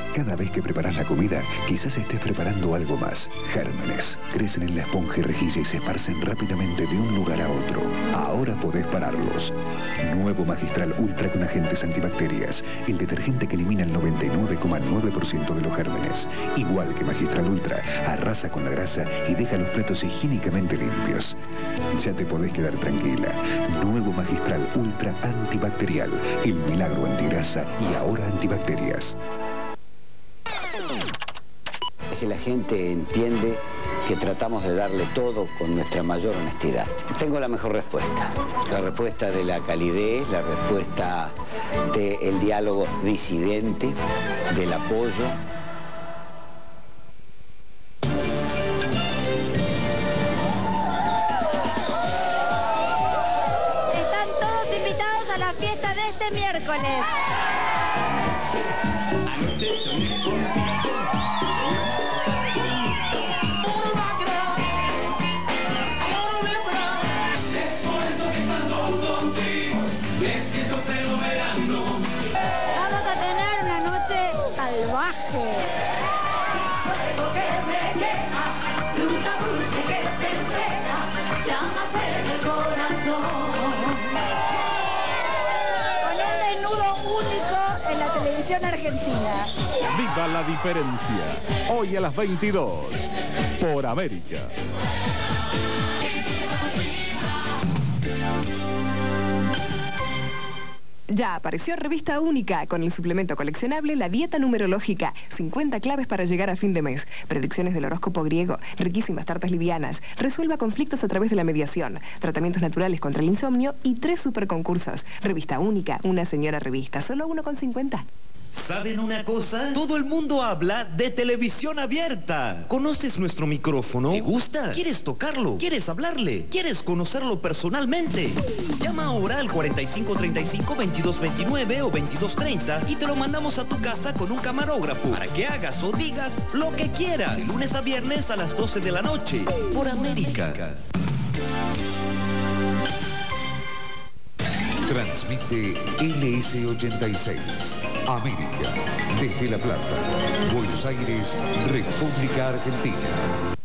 Cada vez que preparas la comida, quizás estés preparando algo más. Gérmenes. Crecen en la esponja y rejilla y se esparcen rápidamente de un lugar a otro. Ahora podés pararlos. Nuevo Magistral Ultra con agentes antibacterias. El detergente que elimina el 99,9% de los gérmenes. Igual que Magistral Ultra, arrasa con la grasa y deja los platos higiénicamente limpios. Ya te podés quedar tranquila. Nuevo Magistral Ultra antibacterial. El milagro antigrasa y ahora antibacterias. Es que la gente entiende que tratamos de darle todo con nuestra mayor honestidad. Tengo la mejor respuesta. La respuesta de la calidez, la respuesta del diálogo disidente, del apoyo. Están todos invitados a la fiesta de este miércoles. Vamos a tener una noche salvaje. Fuego que me quema, fruta dulce que se entrega, llamas en el corazón. Con un desnudo único en la televisión argentina. Viva la diferencia. Hoy a las 22 por América. Ya apareció Revista Única con el suplemento coleccionable La Dieta Numerológica. 50 claves para llegar a fin de mes. Predicciones del horóscopo griego. Riquísimas tartas livianas. Resuelva conflictos a través de la mediación. Tratamientos naturales contra el insomnio y 3 superconcursos. Revista Única, una señora revista. Solo 1,50. ¿Saben una cosa? Todo el mundo habla de televisión abierta. ¿Conoces nuestro micrófono? ¿Te gusta? ¿Quieres tocarlo? ¿Quieres hablarle? ¿Quieres conocerlo personalmente? Llama ahora al 4535-2229 o 2230 y te lo mandamos a tu casa con un camarógrafo para que hagas o digas lo que quieras. De lunes a viernes a las 12 de la noche. Por América. Transmite LS86, América, desde La Plata, Buenos Aires, República Argentina.